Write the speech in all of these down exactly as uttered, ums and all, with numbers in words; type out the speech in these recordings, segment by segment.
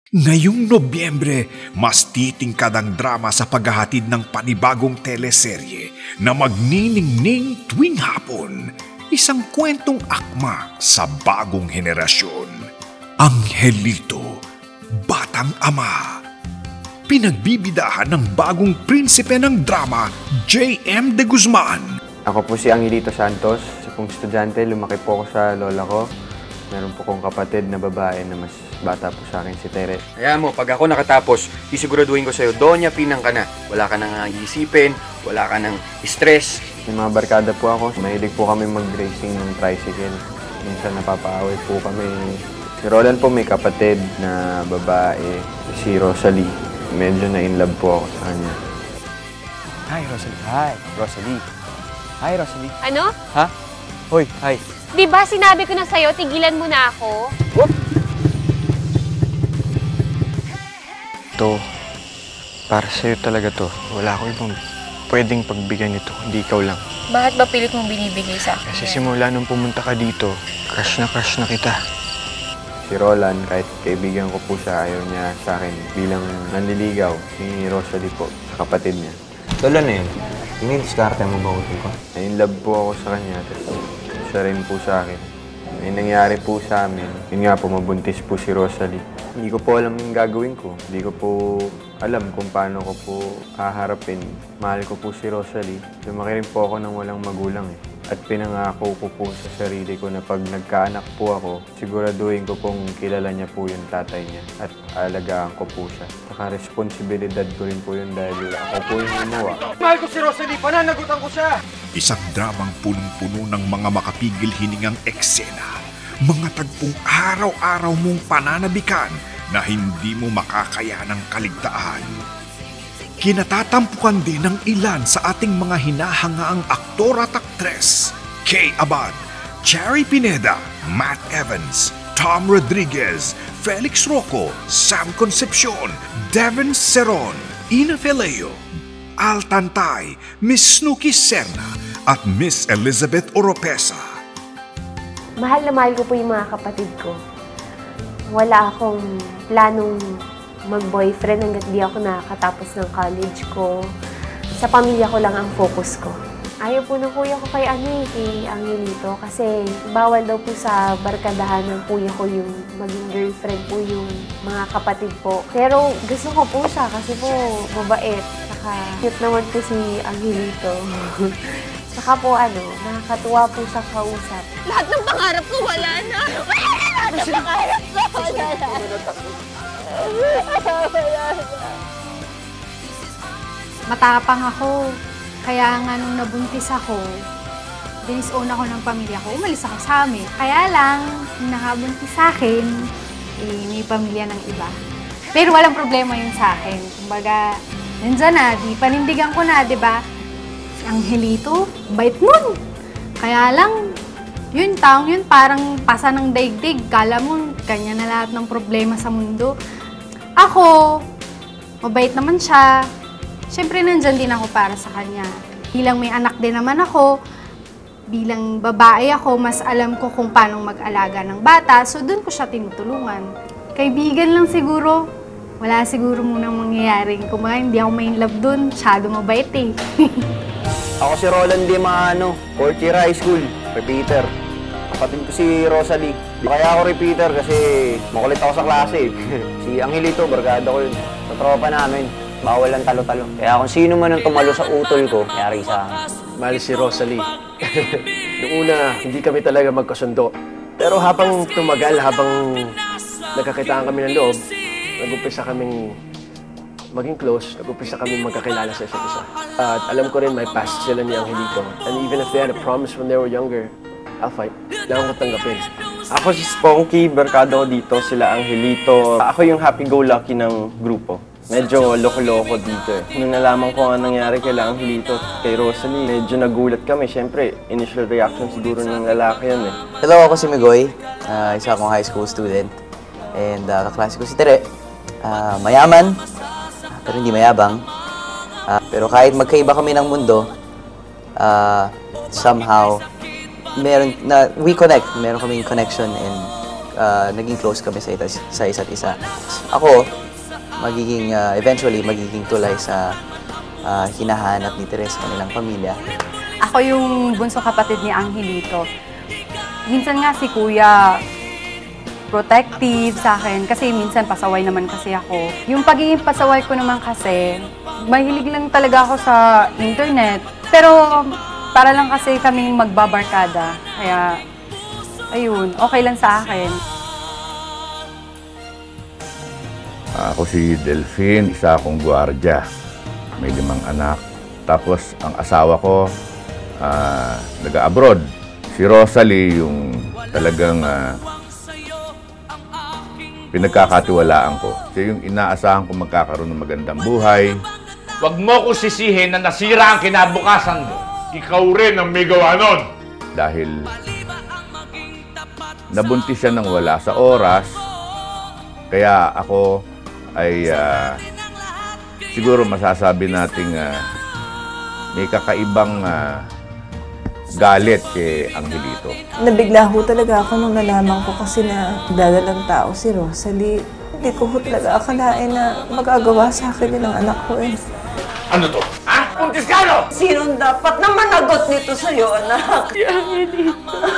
Ngayong Nobyembre, mas titingkad ang drama sa paghahatid ng panibagong teleserye na magniningning tuwing hapon. Isang kwentong akma sa bagong henerasyon. Angelito, Batang Ama. Pinagbibidahan ng bagong prinsipe ng drama, J M De Guzman. Ako po si Angelito Santos. Sa pong estudyante, lumaki po ako sa lola ko. Meron po kong kapatid na babae na mas bata po sa akin, si Tere. Kaya mo, pag ako nakatapos, isiguraduhin ko sa'yo, Donya Pinang ka na. Wala ka nang iisipin, wala ka nang stress. May mga barkada po ako. Mahilig po kami mag-racing ng tricycle. Minsan napapaaway po kami. Si Roland po may kapatid na babae, si Rosalie. Medyo na-inlove po ako sa kanya. Hi, Rosalie. Hi, Rosalie. Hi, Rosalie. Ano? Ha? Hoy, hi. Di ba sinabi ko na sa'yo, tigilan mo na ako? Whoop! To, para sa'yo talaga to. Wala akong ibang pwedeng pagbigyan nito, hindi ikaw lang. Bakit ba pilit mong binibigay sa akin? Kasi simula nung pumunta ka dito, crush na crush na kita. Si Roland, kahit kaibigan ko po siya, ayaw niya sa akin bilang nanliligaw ni Rosalie po, sa kapatid niya. Tolo na yun. Ini-diskarte mo ba utol ko? Na-inlove po ako sa kanya, tapos siya rin po sa akin. May nangyari po sa amin. Yun nga po, mabuntis po si Rosalie. Hindi ko po alam yung gagawin ko. Hindi ko po alam kung paano ko po haharapin. Mahal ko po si Rosalie. Lumaki rin po ako ng walang magulang eh. At pinangako ko po sa sarili ko na pag nagkaanak po ako, siguraduhin ko pong kilala niya po yung tatay niya at alagaan ko po siya. Saka responsibilidad ko rin po yun dahil ako po yung gumawa. Mahal ko si Rosalie, pananagutan ko siya! Isang dramang punong-puno ng mga makapigil hiningang eksena. Mga tagpong araw-araw mong pananabikan na hindi mo makakaya ng kaligtaan. Kinatatampukan din ng ilan sa ating mga hinahangaang aktor at aktres. Kay Abad, Cherry Pineda, Matt Evans, Tom Rodriguez, Felix Rocco, Sam Concepcion, Devin Seron, Ina Feleo, Al Tantay, Miss Snooki Serna, at Miss Elizabeth Oropesa. Mahal na mahal ko po yung mga kapatid ko. Wala akong planong mag-boyfriend hanggat di ako nakakatapos ng college ko. Sa pamilya ko lang ang focus ko. Ayaw po ng kuya ko kay ano eh, kay Angelito kasi bawal daw po sa barkadahan ng kuya ko yung maging girlfriend po yung mga kapatid po. Pero gusto ko po siya kasi po mabait. Saka cute naman po si Angelito. Saka po ano, nakakatuwa po sa kausap. Lahat ng pangarap ko wala na! Wala na! Lahat ng pangarap ko wala na! Matapang ako. Kaya nga nung nabuntis ako, dinis-own ako ng pamilya ko, umalis ako sa amin. Kaya lang, nung nakabuntis sa akin, eh, may pamilya ng iba. Pero walang problema yun sa akin. Kumbaga, nandiyan na, di panindigan ko na, di ba? Si Angelito, bait nun. Kaya lang, yun, taong yun, parang pasa ng daigdig. Kala mo, kanya na lahat ng problema sa mundo. Ako, mabait naman siya. Siyempre, nandyan din ako para sa kanya. Bilang may anak din naman ako, bilang babae ako, mas alam ko kung paano mag-alaga ng bata, so doon ko siya tinutulungan. Kaibigan lang siguro. Wala siguro munang mangyayaring. Kung mga hindi ako may love doon, masyado mabait eh. Ako si Roland Di Maano, fourth year high school, repeater. Kapatid ko si Rosalie. Kaya ako repeater kasi makulit ako sa klase. Si Angelito, barkada ko yun. Sa tropa namin, bawal ang talo-talo. Kaya kung sino man ang tumalo sa utol ko, yari sa akin. Mahal si Rosalie. Noong una, hindi kami talaga magkasundo. Pero habang tumagal, habang nagkakitaan kami ng loob, nag-umpisa kaming maging close, nag-umpisa kaming magkakilala sa isa't isa. At alam ko rin may past sila ni Angelito. And even if they had a promise when they were younger, I'll fight. Kailangan ko tanggapin. Ako si Sponky, barkada ko dito, sila Angelito. Ako yung happy-go-lucky ng grupo. Medyo loko-loko dito eh. Nung nalaman ko ang nangyari kay Angelito at kay Rosalie, medyo nagulat kami. Siyempre, initial reaction siguro ng lalaki yun eh. Hello, ako si Migoy. Uh, isa akong high school student. And uh, kaklase ko si Tere. Uh, mayaman, pero hindi mayabang. Uh, pero kahit magkaiba kami ng mundo, uh, somehow, meron na we connect, meron kaming connection and uh, naging close kami sa, ita- sa isa't isa. Ako, magiging, uh, eventually, magiging tulay sa uh, hinahanap ni Teres sa kanilang pamilya. Ako yung bunso kapatid ni Angelito. Minsan nga si Kuya protective sa akin kasi minsan pasaway naman kasi ako. Yung pagiging pasaway ko naman kasi, mahilig lang talaga ako sa internet. Pero para lang kasi kaming magbabarkada. Kaya, ayun, okay lang sa akin. Ako si Delphine, isa akong gwardiya. May limang anak. Tapos ang asawa ko, uh, nag-abroad. Si Rosalie, yung talagang uh, pinagkakatiwalaan ko. Siya yung inaasahan ko magkakaroon ng magandang buhay. Huwag mo ko sisihin na nasira ang kinabukasan mo. Ikaw rin ang may gawa nun. Dahil nabuntis siya nang wala sa oras, kaya ako ay uh, siguro masasabi nating uh, may kakaibang uh, galit kay Angelito. Nabigla ho talaga ako nung nalaman ko kasi na dadalang tao si Rosalie. Hindi ko ho talaga akalain na magagawa sa akin yun ang anak ko eh. Ano to? Ha? Puntis ka, no? Sinong dapat na managot nito sa'yo, anak? Si Angelito.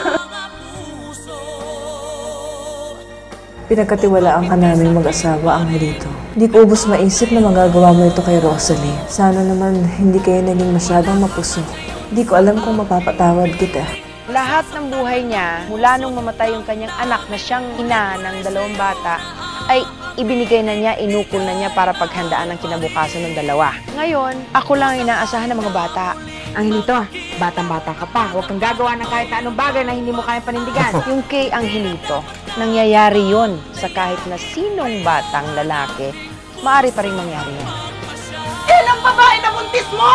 Pinagkatiwalaan ka namin mag-asawa, Angelito. Hindi ko ubos maisip na magagawa mo ito kay Rosalie. Sana naman hindi kayo naging masyadong mapuso. Hindi ko alam kung mapapatawad kita. Lahat ng buhay niya, mula nung mamatay yung kanyang anak na siyang ina ng dalawang bata, ay ibinigay na niya, inukol na niya para paghandaan ang kinabukasan ng dalawa. Ngayon, ako lang inaasahan ng mga bata. Angelito, batang-bata ka pa. Huwag kang gagawa ng kahit na anong bagay na hindi mo kayang panindigan. Yung kay Angelito, nangyayari yon sa kahit na sinong batang lalaki, maaari pa rin mangyari yun. Yan ang babae na buntis mo!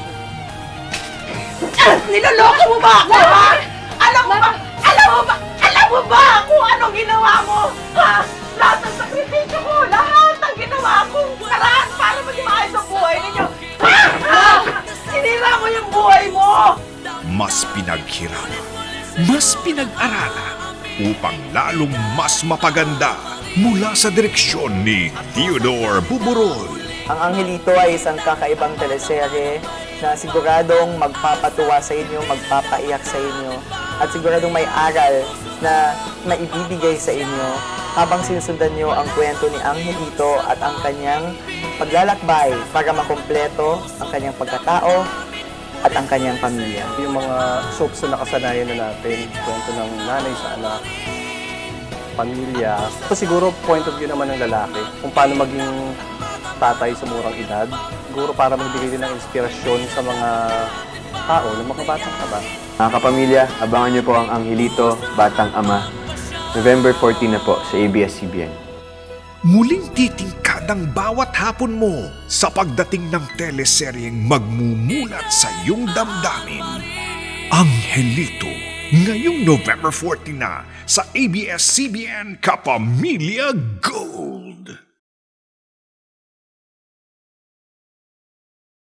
Ah, niloloko mo ba ako, ha? Alam mo ba? Alam mo ba? Alam mo ba kung anong ginawa mo? Ha? Lahat ng sakripisyo ko, lahat ng ginawa kong karaan para maging maayos ang buhay ninyo. Ha? Ha? Sinira mo yung buhay mo! Mas pinaghirapan, mas pinag-aralan upang lalong mas mapaganda mula sa direksyon ni Theodore Buburol. Ang Angelito ay isang kakaibang teleserye na siguradong magpapatuwa sa inyo, magpapaiyak sa inyo, at siguradong may aral na maibibigay sa inyo habang sinusundan nyo ang kwento ni Angelito at ang kanyang paglalakbay para makumpleto ang kanyang pagkatao at ang kanyang pamilya. Yung mga soaps na nakasanayan na natin, kwento ng nanay sa anak, pamilya. Ito siguro point of view naman ng lalaki, kung paano maging tatay sa murang edad. Siguro para magbigay din ng inspirasyon sa mga tao na mga batang taba. Mga kapamilya, abangan niyo po ang Angelito, Batang Ama. November fourteen na po sa A B S C B N. Muling titingkad ang bawat hapon mo sa pagdating ng teleseryeng magmumulat sa iyong damdamin. Angelito, ngayong November fourteen na sa A B S C B N Kapamilya Go!